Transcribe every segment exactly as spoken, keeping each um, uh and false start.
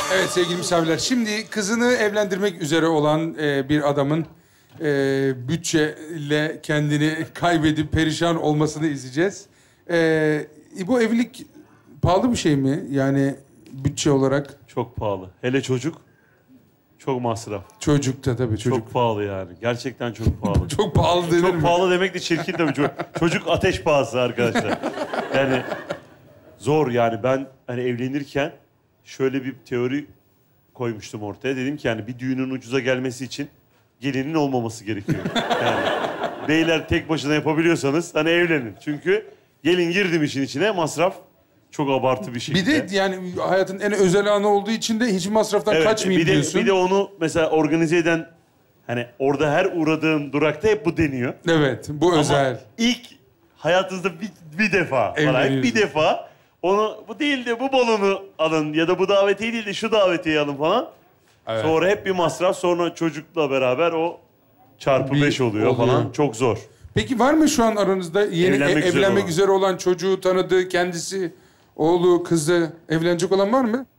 Evet sevgili misafirler, şimdi kızını evlendirmek üzere olan e, bir adamın e, bütçeyle kendini kaybedip perişan olmasını izleyeceğiz. E, bu evlilik pahalı bir şey mi? Yani bütçe olarak. Çok pahalı. Hele çocuk çok masraf. Çocuk da tabii çocuk. Çok pahalı yani. Gerçekten çok pahalı. Çok pahalı denir Çok mi? pahalı demek de çirkin tabii. Çocuk, çocuk ateş pahası arkadaşlar. Yani zor yani. Ben hani evlenirken şöyle bir teori koymuştum ortaya. Dedim ki yani bir düğünün ucuza gelmesi için gelinin olmaması gerekiyor. Yani beyler tek başına yapabiliyorsanız hani evlenin. Çünkü gelin girdim işin içine, masraf çok abartı bir şekilde. Bir de yani hayatın en özel anı olduğu için de hiç masraftan evet, kaçmayayım bir de, diyorsun. Bir de onu mesela organize eden, hani orada her uğradığın durakta hep bu deniyor. Evet, bu Ama özel. ilk hayatınızda bir, bir defa falan, bir defa onu bu değil de bu balonu alın ya da bu davetiye değil de şu davetiyeyi alın falan. Evet. Sonra hep bir masraf, sonra çocukla beraber o çarpı bir beş oluyor, oluyor falan. Çok zor. Peki var mı şu an aranızda yeni evlenmek, e, evlenmek üzere, olan. üzere olan çocuğu tanıdığı, kendisi, oğlu, kızı evlenecek olan var mı?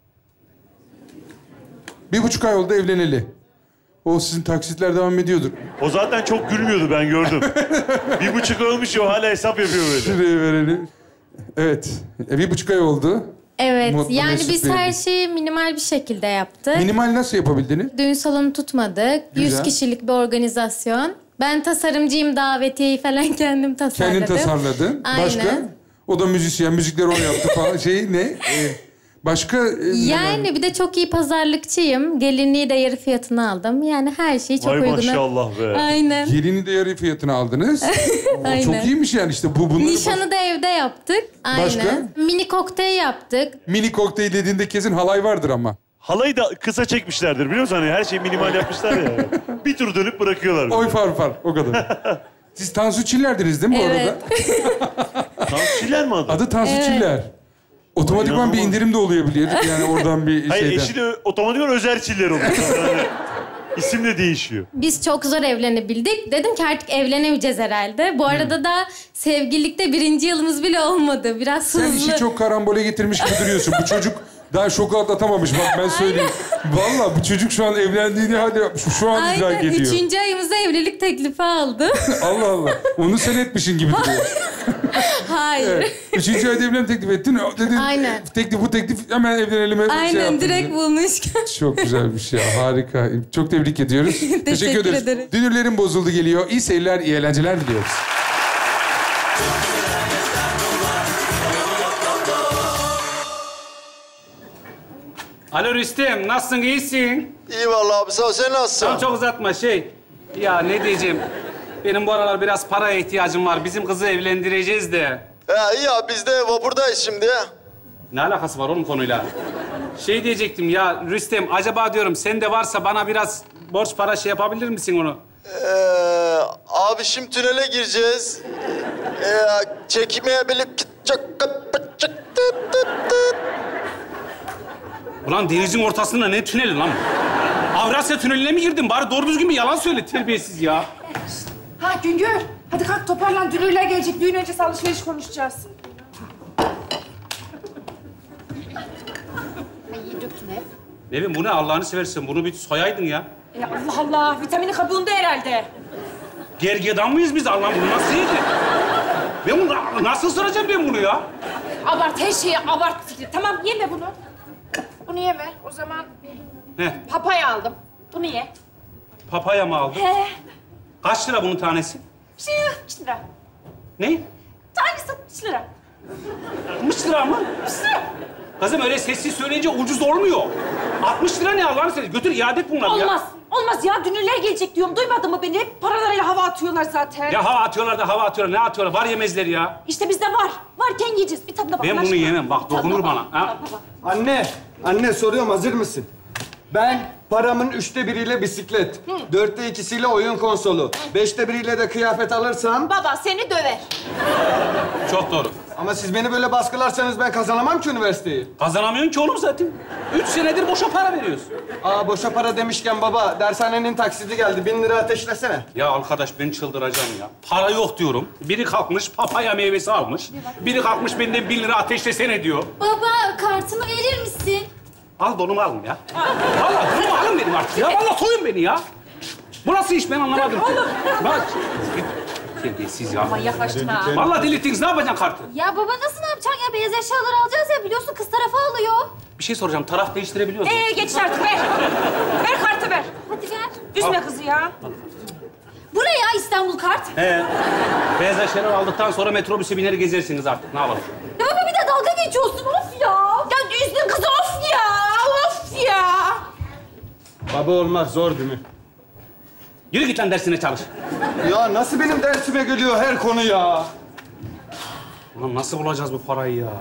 Bir buçuk ay oldu evleneli. O sizin taksitler devam ediyordur. O zaten çok gülmüyordu, ben gördüm. Bir buçuk ay olmuş ya, hala hesap yapıyor böyle. Şuraya verelim. Evet, e, bir buçuk ay oldu. Evet, Mutlu yani Mesut biz Bey'le. her şeyi minimal bir şekilde yaptık. Minimal nasıl yapabildiniz? Düğün salonu tutmadık. Güzel. Yüz kişilik bir organizasyon. Ben tasarımcıyım, davetiyeyi falan kendim tasarladım. Kendin tasarladın. Aynen. Başka? O da müzisyen, müzikleri o yaptı falan. Şey ne? Ee, başka? E, yani bir de çok iyi pazarlıkçıyım. Gelinliği de yarı fiyatına aldım. Yani her şeyi çok Vay uyguna. maşallah be. Aynen. Gelini de yarı fiyatına aldınız. Aynen. Çok iyiymiş yani işte bu bunları. Nişanı da evde yaptık. Aynen. Başka? Mini kokteyl yaptık. Mini kokteyl dediğinde kesin halay vardır ama. Halayı da kısa çekmişlerdir biliyor musun? Hani her şeyi minimal yapmışlar ya. Bir tur dönüp bırakıyorlar. Oy far far o kadar. Siz Tansu Çiller'diniz değil mi Evet. orada? Tansu Çiller mi adı? Adı Tansu Evet. Çiller. Otomatikman bir indirim de oluyor yani oradan bir Hayır, şeyden. eşi de otomatikman Özer Çiller oluyor. Yani isim de değişiyor. Biz çok zor evlenebildik. Dedim ki artık evlenemeyeceğiz herhalde. Bu arada da sevgililikte birinci yılımız bile olmadı. Biraz Sen hızlı. işi çok karambole getirmiş gibi duruyorsun. Bu çocuk daha şoku atlatamamış. Bak ben söyleyeyim. Vallahi bu çocuk şu an evlendiğini hadi şu, şu an Aynen. idrak ediyor. Üçüncü ayımızda evlilik teklifi aldı. Allah Allah. Onu sen etmişsin gibi duruyor. Hayır. Evet. Üçüncü ayda evlenme teklif ettin. Dedin, Aynen. Teklif, bu teklif hemen evlenelim. Aynen şey yaptın direkt diye. bulmuş. Çok güzel bir şey. Harika. Çok tebrik ediyoruz. Teşekkür ederiz. ederim. Dünürlerin bozuldu geliyor. İyi seyirler, iyi eğlenceler diliyoruz. Alo Rüstem, nasılsın, iyisin? İyi vallahi abi, sağ ol. Sen nasılsın? Tamam, çok uzatma şey. Ya ne diyeceğim, benim bu aralar biraz paraya ihtiyacım var. Bizim kızı evlendireceğiz de. He iyi abi, biz de vapurdayız şimdi. Ne alakası var oğlum konuyla? Şey diyecektim ya Rüstem, acaba diyorum sende varsa bana biraz borç para şey yapabilir misin onu? Ee, abi şimdi tünele gireceğiz. Ee, çekmeyebilip... Ulan denizin ortasında ne tüneli lan? Avrasya tüneline mi girdin? Bari doğru düzgün bir yalan söyle, terbiyesiz ya. Ha Güngör, hadi kalk toparlan. Dünürler gelecek. Düğün öncesi alışveriş konuşacağız. Ay iyi döktün hep. Nevin bu ne Allah'ını seversen? Bunu bir soyaydın ya. Ya Allah Allah, vitamini kabuğunda herhalde. Gergedan mıyız biz? Allah'ım bunu nasıl yedin? Ben bunu nasıl ısıracağım ben bunu ya? Abart her şeyi, abart Fikri. Tamam, yeme bunu. Bunu yeme. O zaman Heh, papaya aldım. Bunu ye. papaya mı aldın? He. Kaç lira bunun tanesi? Şey, altmış lira. Ne? Tanesi altmış lira. altmış lira mı? altmış lira. Kızım öyle sessiz söyleyince ucuz olmuyor. altmış lira ne Allah'ını seversen? Götür iade et bunları ya. Olmaz. Olmaz ya. Dünürler gelecek diyorum. Duymadın mı beni? Hep paralarıyla hava atıyorlar zaten. Ya hava atıyorlar da hava atıyorlar. Ne atıyorlar? Var yemezler ya. İşte bizde var. Varken yiyeceğiz. Bir tadına bak. Ben Allah bunu aşkına. yemem. Bak Bir tadına dokunur bak. bana. Ha? Tadına bak. Anne, anne soruyorum, hazır mısın? Ben paramın üçte biriyle bisiklet, dörtte ikisiyle oyun konsolu, beşte biriyle de kıyafet alırsam... Baba seni döver. Çok doğru. Ama siz beni böyle baskılarsanız ben kazanamam ki üniversiteyi. Kazanamıyorsun ki oğlum zaten. Üç senedir boşa para veriyoruz. Aa, boşa para demişken baba, dershanenin taksidi geldi. Bin lira ateşlesene. Ya arkadaş ben çıldıracağım ya. Para yok diyorum. Biri kalkmış papaya meyvesi almış. Biri kalkmış benden bin lira ateşlesene diyor. Baba kartını verir misin? Al donumu alın ya. Vallahi donumu alın benim artık ya. Vallahi soyun beni ya. Bu nasıl iş ben anlamadım. Bak. Terbiyesiz ya. Manyaklaştın ha. Vallahi delirttiniz. Ne yapacaksın kartı? Ya baba nasıl ne yapacaksın ya? Beyaz eşyaları alacağız ya. Biliyorsun kız tarafı alıyor. Bir şey soracağım. Taraf değiştirebiliyor musun? Ee geç artık ver. Ver kartı ver. Hadi ver. Üzme kızı ya. Bu ne ya İstanbul kart? He. Beyaz eşyaları aldıktan sonra metrobüse biner gezersiniz artık. Ne yapalım? Ya baba bir de dalga geçiyorsun. Of ya. Ya üzdün kızı of ya. Of ya. Baba olmak zor değil mi? Yürü git lan dersine çalış. Ya nasıl benim dersime geliyor her konu ya? Ulan nasıl bulacağız bu parayı ya?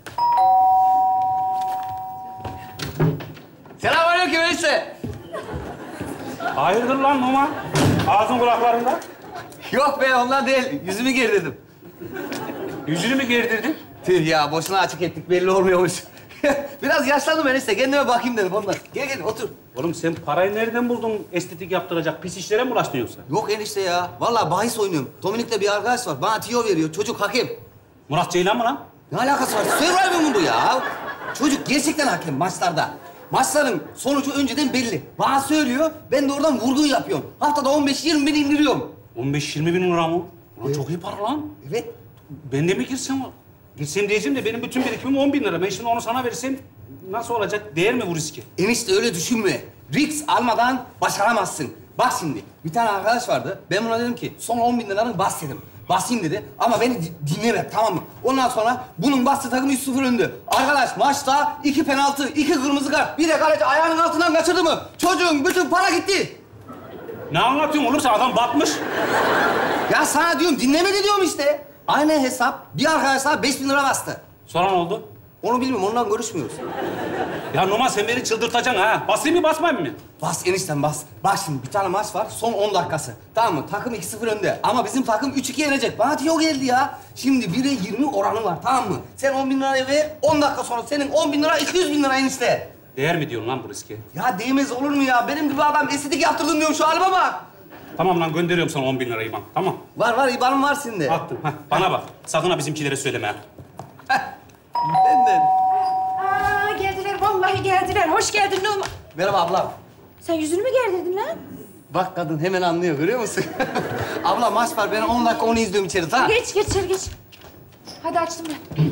Selamünaleyküm enişte. Hayırdır lan Numa? Ağzın kulaklarında. Yok be ondan değil. Yüzümü gerdirdim. Yüzünü mü gerdirdin? Tüh ya boşuna açık ettik belli olmuyormuş. Biraz yaşlandım enişte. Kendime bakayım dedim ondan. Gel gel otur. Oğlum sen parayı nereden buldun estetik yaptıracak? Pis işlere mi ulaştın yoksa? Yok enişte ya. Vallahi bahis oynuyorum. Dominik'te bir arkadaş var. Bana tiyo veriyor. Çocuk hakem. Murat Ceylan mı lan? Ne alakası var? Survivor mu bu ya? Çocuk gerçekten hakem maçlarda. Maçların sonucu önceden belli. Bana söylüyor, ben de oradan vurgun yapıyorum. Haftada on beş yirmi bin indiriyorum. on beş yirmi bin lira mı? Ulan çok iyi para lan. Evet. Ben de mi girsem? Girsem diyeceğim de benim bütün birikimim on bin lira. Ben şimdi onu sana versem nasıl olacak? Değer mi bu riski? Enişte öyle düşünme. Risk almadan başaramazsın. Bak şimdi, bir tane arkadaş vardı. Ben buna dedim ki, son on bin liranı bas dedim. Basayım dedi ama beni di- dinlemedi, tamam mı? Ondan sonra bunun bastığı takım üç sıfır öndü. Arkadaş maçta iki penaltı, iki kırmızı kart, bir de kaleci ayağının altından kaçırdı mı? Çocuğun bütün para gitti. Ne anlatıyorsun oğlum sen? Adam batmış. Ya sana diyorum, dinlemedi diyorum işte. Aynı hesap, bir arkadaş daha beş bin lira bastı. Sonra ne oldu? Onu bilmiyorum, ondan görüşmüyoruz. Ya Numa sen beni çıldırtacaksın ha. Basayım mı basmayayım mı? Bas enişten bas. Bak şimdi bir tane maç var, son on dakikası. Tamam mı? Takım iki sıfır önde. Ama bizim takım üç iki yenecek. Bana tiyo geldi ya. Şimdi bire yirmi oranı var, tamam mı? Sen on bin lirayı ver, on dakika sonra senin on bin lira, iki yüz bin lira enişte. Değer mi diyorsun lan bu riske? Ya değmez olur mu ya? Benim gibi adam estetik yaptırdım diyorum, şu halime bak. Tamam lan gönderiyorum sana on bin lirayı ben. Tamam. Var var, İBAN'ım var şimdi. Attım. Heh, bana bak. Sakın ha bizimkilere söyleme ha. Benden. Aa geldiler vallahi geldiler. Hoş geldin Numa. Merhaba abla. Sen yüzünü mü gerdirdin lan? Bak kadın hemen anlıyor, görüyor musun? Abla maç var, ben on dakika onu izliyorum içeri, tamam? Geç geç içeri geç. Hadi açtım ben.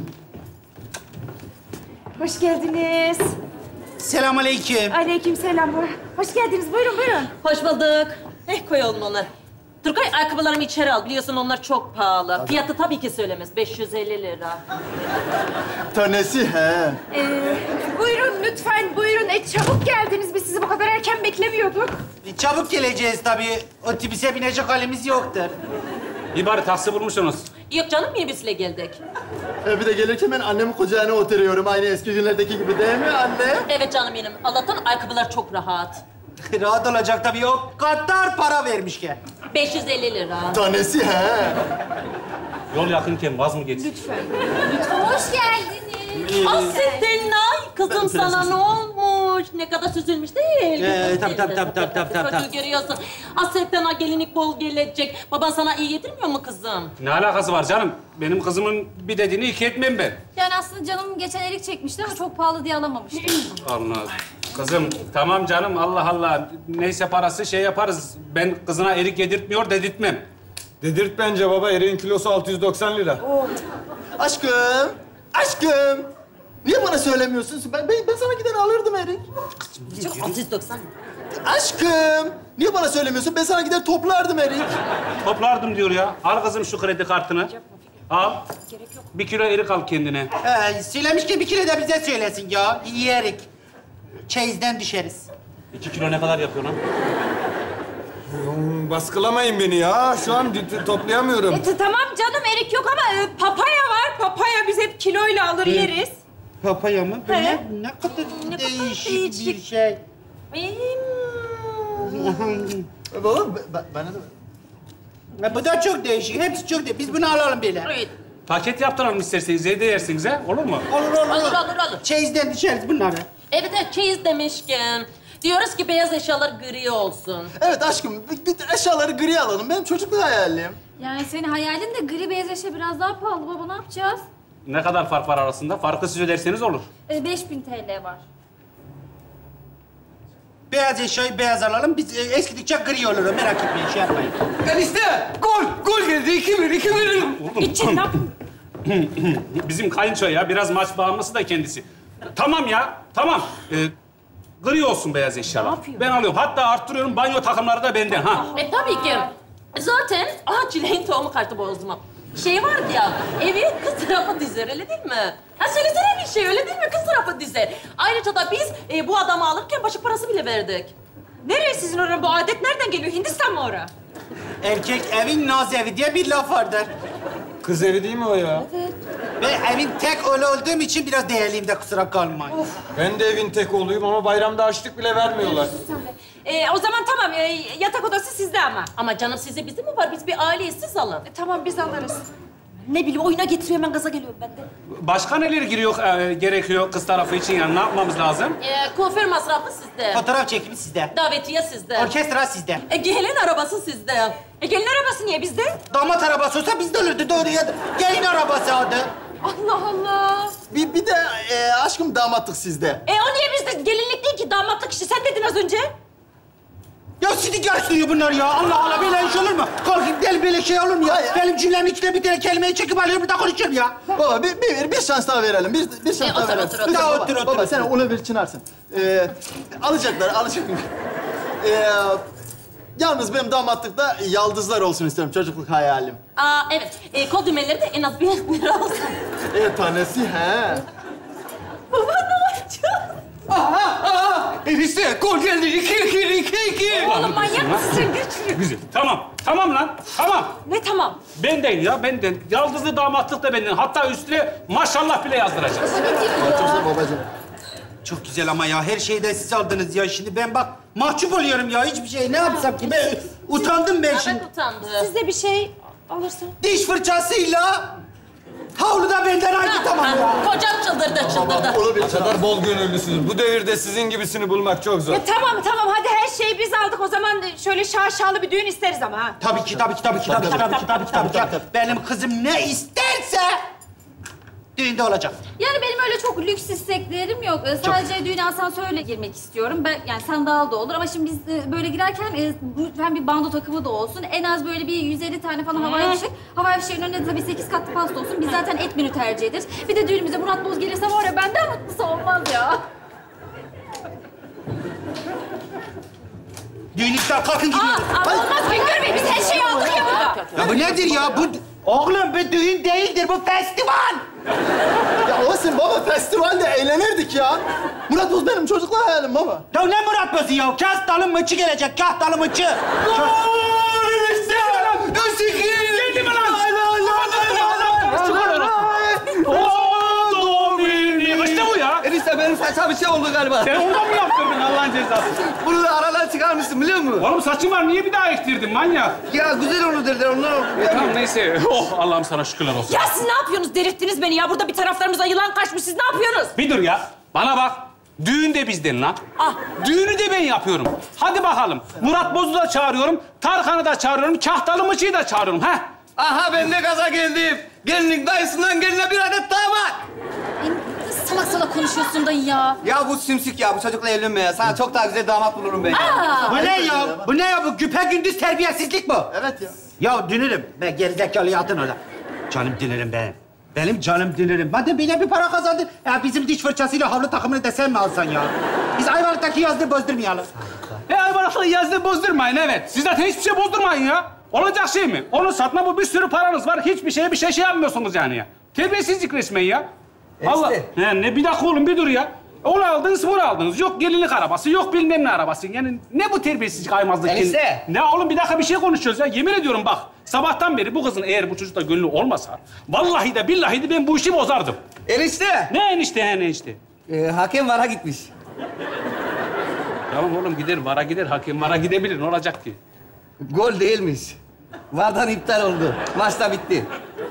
Hoş geldiniz. Selamünaleyküm. Aleykümselam. Hoş geldiniz. Buyurun buyurun. Hoş bulduk. Eh koyalım onları. Turgay ayakkabılarımı içeri al. Biliyorsun onlar çok pahalı. Fiyatı tabii ki söylemez. beş yüz elli lira. Tanesi he. Ee, buyurun lütfen buyurun. E, çabuk geldiniz. Biz sizi bu kadar erken beklemiyorduk. Çabuk geleceğiz tabii. Otobüse binecek halimiz yoktur. İyi bari taksi bulmuşsunuz. Yok canım minibüsle geldik. E, bir de gelirken ben annemin kucağına oturuyorum. Aynı eski günlerdeki gibi değil mi anne? Evet canım benim. Allah'tan ayakkabılar çok rahat. Rahat olacak tabii. O kadar para vermişken. beş yüz elli lira. Tanesi he. Yol yakınken vaz mı geçsin? Lütfen. Hoş geldiniz. Asetenay kızım sana ne olmuş? Ne kadar süzülmüş değil. Ee, tabii, tabii, tabii, tabii, tabii, tabii. Çocuğu görüyorsun. Asetenay gelinlik bol gelecek. Baban sana iyi yedirmiyor mu kızım? Ne alakası var canım? Benim kızımın bir dediğini iki etmem ben. Yani aslında canım geçen erik çekmişti ama çok pahalı diye alamamıştım. Allah. Kızım tamam canım Allah Allah. Neyse parası şey yaparız. Ben kızına erik yedirtmiyor dedirtmem. Dedirt bence baba, eriğin kilosu altı yüz doksan lira. Aşkım. Aşkım. Niye bana söylemiyorsun? Ben, ben, ben sana gider alırdım Erik. Çok altı yüz doksan. Aşkım. Niye bana söylemiyorsun? Ben sana gider toplardım Erik. Toplardım diyor ya. Al kızım şu kredi kartını. Al. Bir kilo erik al kendine. Ee, söylemişken bir kere de bize söylesin ya. İyi Erik. Çeyizden düşeriz. İki kilo ne kadar yapıyor lan? Hmm, Baskılamayın beni ya. Şu an t- t- toplayamıyorum. E, t- tamam canım erik yok ama e, papaya var. Papaya biz hep kiloyla alır yeriz. Papaya mı? He. Ne, ne kadar Ne kadar değişik, değişik. bir şey. Baba, ba- bana da... Ya, bu da çok değişik. Hepsi çok değişik. Biz bunu alalım bile. Evet. Paket yaptıralım isterseniz. Evde yersiniz ha. Olur mu? Olur, olur, Olur, olur. olur, olur. Çeyizden düşeriz bunları. Evet, evet, çeyiz demişken. Diyoruz ki beyaz eşyalar gri olsun. Evet aşkım, bir, bir eşyaları gri alalım. Benim çocukluk hayalim. Yani senin hayalin de gri beyaz eşya biraz daha pahalı baba. Ne yapacağız? Ne kadar fark var arasında? Farkı siz öderseniz olur. E, beş bin T L var. Beyaz eşyayı beyaz alalım. Biz e, eskidikçe gri olur. Merak etmeyin, şey yapmayın. Enişte, gol, gol geldi. iki bir, iki bir. İçin lan. Bizim kayınço ya, biraz maç bağımlısı da kendisi. Tamam ya, tamam. Ee, gri olsun beyaz eşyalar. Ben alıyorum. Hatta arttırıyorum, banyo takımları da benden ha. E tabii ki. Zaten aha çileğin tohumu kartı bozdum. Şey vardı ya, evi kız tarafı dizer, öyle değil mi? Ha söylesene bir şey, öyle değil mi? Kız tarafı dizer. Ayrıca da biz e, bu adamı alırken başlık parası bile verdik. Nereye sizin oraya? Bu adet nereden geliyor? Hindistan mı ora? Erkek evin naz evi diye bir laf vardır. Kız evi değil mi o ya? Evet. Ve evin tek oğlu olduğum için biraz değerliyim de kusura kalmayın. Of. Ben de evin tek oğluyum ama bayramda harçlık bile vermiyorlar. Ee, o zaman tamam, ee, yatak odası sizde ama. Ama canım size bizim mi var? Biz bir aileyiz, siz alın. E, tamam, biz alırız. Ne bileyim, oyuna getiriyor, hemen gaza geliyorum ben de. Başka neler giriyor, e, gerekiyor kız tarafı için yani? Ne yapmamız lazım? Ee, kuaför masrafı sizde. Fotoğraf çekimi sizde. Davetiye sizde. Orkestra sizde. E, gelin arabası sizde. E, gelin arabası niye bizde? Damat arabası olsa bizde olurdu doğru ya. Gelin arabası adı. Allah Allah. Bir, bir de e, aşkım damatlık sizde. E o niye bizde? Gelinlik değil ki, damatlık işte. Sen dedin az önce. Ya sizi karıştırıyor bunlar ya. Allah Allah, böyle iş olur mu? Kalkıp gel böyle şey olur mu ya? Hayır. Benim cümlemin içine bir tane kelimeyi çekip alıyorum, bir daha konuşuyorum ya. Baba bir, bir, bir şans daha verelim. Bir, bir şans E, daha otur, verelim. otur, otur. Lütfen Daha baba, otur, otur, Baba otur. sen onu bir çınarsın. Ee, alacaklar, alacak. Ee, yalnız benim damatlıkta yaldızlar olsun istiyorum. Çocukluk hayalim. Aa evet, e, kol düğmeleri de en az bir lira olsun. E tanesi he. Baba ne yapacağız? Aha, aha! Enişte, gol geldi. İki, iki, iki, iki. Oğlum manyak mısın sen? Güçlü. Güzel. Tamam, tamam lan. Tamam. Ne tamam? Benden ya, benden. Yaldızlı damatlık da benden. Hatta üstüne maşallah bile yazdıracağız. Çok babacığım. Çok güzel ama ya, her şeyi de siz aldınız ya. Şimdi ben bak mahcup oluyorum ya, hiçbir şey ne yapsam ki? Ben utandım ben şimdi. Evet utandı. Siz de bir şey alırsan. Diş fırçasıyla havlu da benden aynı, tamam ya. Kocam çıldırdı, çıldırdı. Onu bir Ne kadar bol gönüllüsünüz. Bu devirde sizin gibisini bulmak çok zor. Ya tamam tamam, hadi her şeyi biz aldık. O zaman şöyle şaşalı bir düğün isteriz ama ha. Tabii ki, tabii ki, tabii ki, tabii ki, tabii ki, tabii ki, tabii ki. Benim kızım ne isterse düğünde olacak. Yani benim öyle çok lüks isteklerim yok. Ee, Sadece düğüne asansörle girmek istiyorum. Ben yani sandal da olur ama şimdi biz e, böyle girerken e, lütfen bir bando takımı da olsun. En az böyle bir yüz elli tane falan havai fişek. Havai fişeğin önünde tabii sekiz katlı pasta olsun. Biz zaten et menü tercih ederiz. Bir de düğünümüze Murat Boz gelirse var ya, benden mutlusu olmaz ya. Düğün iptal, kalkın Aa, gidiyoruz. ama olmaz Güngör Bey, biz her şeyi aldık ya burada. Ya bu nedir ya? Bu oğlum bu düğün değildir, bu festival. Ya olsun baba, festivalde eğlenirdik ya. Murat Boz benim çocukluk hayalim baba. Ya ne Murat Boz'u ya? Kahtalı mıçı gelecek, kahtalı mıçı. Gol! Enişte! Geldi mi lan? İşte bu ya. Enişte benim saçma bir şey oldu galiba. Sen ondan mı yaptırdın Allah'ın cezası? Bunu da aradan çıkarmışsın biliyor musun? Oğlum saçın var, niye bir daha ektirdin manyak? Ya güzel olur dediler, onlar oldu. E, tamam neyse. Oh Allah'ım sana şükürler olsun. Ya siz ne yapıyorsunuz? Delirttiniz beni ya. Burada bir taraflarımıza yılan kaçmış. Siz ne yapıyorsunuz? Bir dur ya. Bana bak. Düğün de bizden lan. Ah. Düğünü de ben yapıyorum. Hadi bakalım. Murat Boz'u da çağırıyorum. Tarkan'ı da çağırıyorum. Kahtalı Mıçı'yı da çağırıyorum. Heh. Aha ben de gaza geldim. Gelinin dayısından geline bir adet daha var. Salak salak konuşuyorsun dayı ya. Ya bu sümsük ya, bu çocukla evlenme ya. Sana çok daha güzel damat bulurum ben. Bu ne ya? Bu ne ya? Bu güpe gündüz terbiyesizlik bu. Evet ya. Ya dünürüm. Ben gerizekalıyı atın orada. Canım dünürüm benim. Benim canım dünürüm. Madem böyle bir para kazandın, ya bizim diş fırçasıyla havlu takımını da sen mi alsan ya? Biz Ayvalık'taki yazdığı bozdurmayalım. E Ayvalık'ta yazdığı bozdurmayın evet. Siz zaten hiçbir şey bozdurmayın ya. Olacak şey mi? Onu satma, bu bir sürü paranız var. Hiçbir şeye bir şey şey yapmıyorsunuz yani ya. Terbiyesizlik resmen ya. Allah. He, ne bir dakika oğlum bir dur ya. Onu aldınız, bunu aldınız. Yok gelinlik arabası, yok bilmem ne arabası. Yani ne bu terbiyesizlik, aymazlık? Enişte. Ne oğlum bir dakika bir şey konuşuyoruz ya. Yemin ediyorum bak. Sabahtan beri bu kızın eğer bu çocukla gönlü olmasa... ...vallahi de billahi de ben bu işi bozardım. Enişte. Ne enişte he ne enişte? Ee, hakem vara gitmiş. Tamam oğlum gider, vara gider. Hakem vara gidebilir. Ne olacak ki? Gol değilmiş. Vardan iptal oldu. Maç da bitti.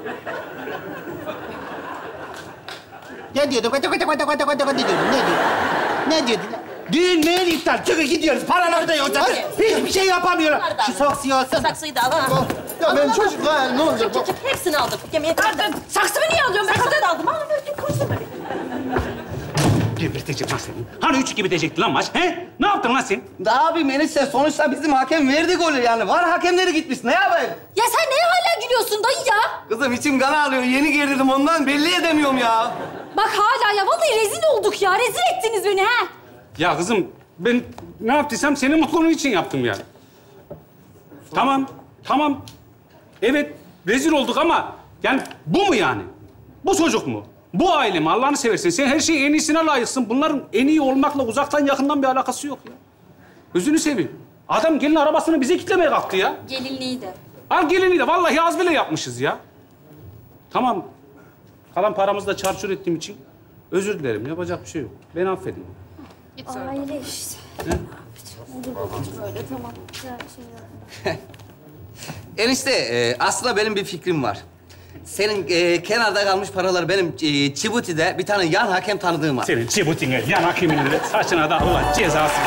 Ne diyordu? Gıdı gıdı gıdı gıdı gıdı gıdı diyordun. Ne diyordu? Ne diyordu? Düğün müğün iptal. Çıkın gidiyoruz. Paraları da yok zaten. Hiçbir şey yapamıyorlar. Şu saksıyı alsana. Saksıyı da al ha. Ya benim çocukluk hayalim ne olacak? Çık çık çık, hepsini aldık. Yemeğe Saksımı niye alıyorsun? Ben Saksını kadın... da aldım. Al, ver, konuşsana. geberteceğim lan seni. Hani üç iki bitecekti lan maç, he? Ne yaptın lan sen? Da abi enişte sonuçta bizim hakem verdi golü yani. Var hakemleri gitmiş. Ne yapayım? Ya sen neye hala gülüyorsun dayı ya? Kızım içim kan ağlıyor. Yeni gerildim ondan belli edemiyorum ya. Bak hala ya vallahi rezil olduk ya. Rezil ettiniz beni ha. Ya kızım ben ne yaptıysam senin mutluluğun için yaptım yani. Tamam, tamam. Evet rezil olduk ama yani bu mu yani? Bu çocuk mu? Bu aile mi? Allah'ını seversen sen her şeyin en iyisine layıksın. Bunların en iyi olmakla uzaktan yakından bir alakası yok ya. Gözünü seveyim. Adam gelin arabasını bize kitlemeye kalktı ya. Gelinliği de. Al gelini de vallahi az bile yapmışız ya. Tamam. Kalan paramızı da çarçur ettiğim için özür dilerim. Yapacak bir şey yok. Beni affedin. Aile işte. He? Olur babacığım öyle tamam. Güzel şey yok. Enişte e, aslında benim bir fikrim var. Senin e, kenarda kalmış paraları benim e, Cibuti'de bir tane yan hakem tanıdığım var. Senin Cibuti'ne, yan hakiminin de saçına da Allah cezasını.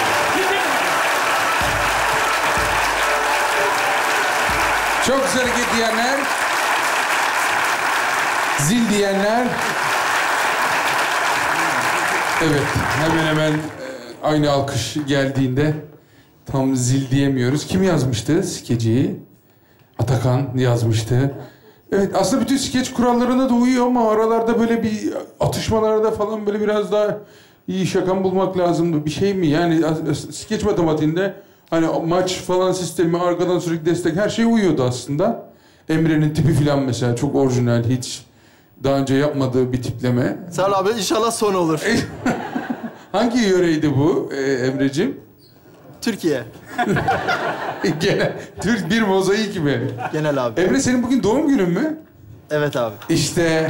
Çok güzel hareket diyenler. Zil diyenler. Evet, hemen hemen e, aynı alkış geldiğinde tam zil diyemiyoruz. Kim yazmıştı skeciyi? Atakan yazmıştı. Evet, aslında bütün skeç kurallarına da uyuyor ama aralarda böyle bir atışmalarda falan böyle biraz daha iyi şaka bulmak lazımdı. Bir şey mi? Yani skeç matematiğinde hani maç falan sistemi, arkadan sürekli destek her şey uyuyordu aslında. Emre'nin tipi falan mesela çok orijinal, hiç daha önce yapmadığı bir tipleme. Sağ ol abi, inşallah son olur. Hangi yöreydi bu e, Emre'cim? Türkiye. Gene Türk bir mozaik mi? Genel abi. Emre senin bugün doğum günün mü? Evet abi. İşte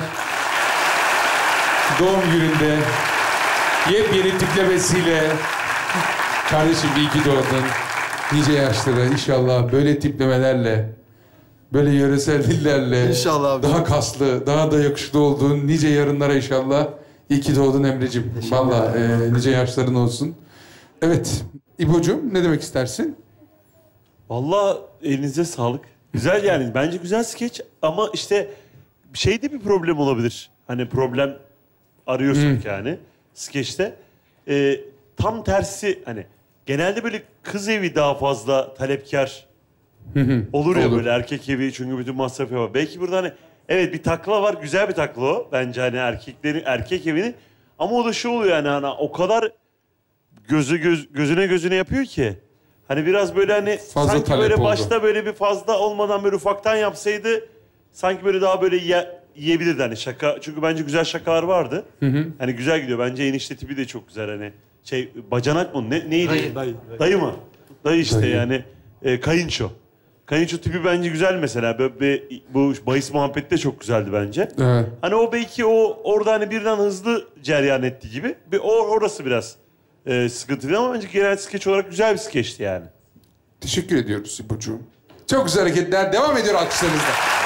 doğum gününde yepyeni tiplemesiyle kardeşim iyi ki doğdun. Nice yaşlara inşallah böyle tiplemelerle, böyle yöresel dillerle İnşallah abi. daha kaslı, daha da yakışıklı olduğun nice yarınlara inşallah. İyi ki doğdun Emre'cim. Vallahi e, nice yaşların olsun. Evet, İbo'cum ne demek istersin? Vallahi elinize sağlık. Güzel yani. Bence güzel skeç ama işte şeyde bir problem olabilir. Hani problem arıyorsun Hmm. yani skeçte. Ee, tam tersi hani genelde böyle kız evi daha fazla talepkar olur ya Olur. böyle erkek evi çünkü bütün masrafı var. Belki burada hani evet bir takla var. Güzel bir takla o. Bence hani erkeklerin erkek evini ama o da şu oluyor yani hani o kadar gözü göz, gözüne gözüne yapıyor ki. Hani biraz böyle hani Fazla sanki talep böyle oldu. başta böyle bir fazla olmadan böyle ufaktan yapsaydı sanki böyle daha böyle ye, yiyebilirdi hani şaka. Çünkü bence güzel şakalar vardı. Hı hı. Hani güzel gidiyor. Bence enişte tipi de çok güzel hani. Şey bacanak mı? Ne, neydi? Dayı, dayı. Dayı mı? Dayı işte Dayı. yani. E, kayınço. Kayınço tipi bence güzel mesela. Böyle, bir- bu bahis muhabbeti de çok güzeldi bence. Evet. Hani o belki o orada hani birden hızlı cereyan etti gibi. Bir o orası biraz e, sıkıntılı ama bence genel skeç olarak güzel bir skeçti yani. Teşekkür ediyoruz İbo'cuğum. Çok güzel hareketler devam ediyor alkışlarınızla.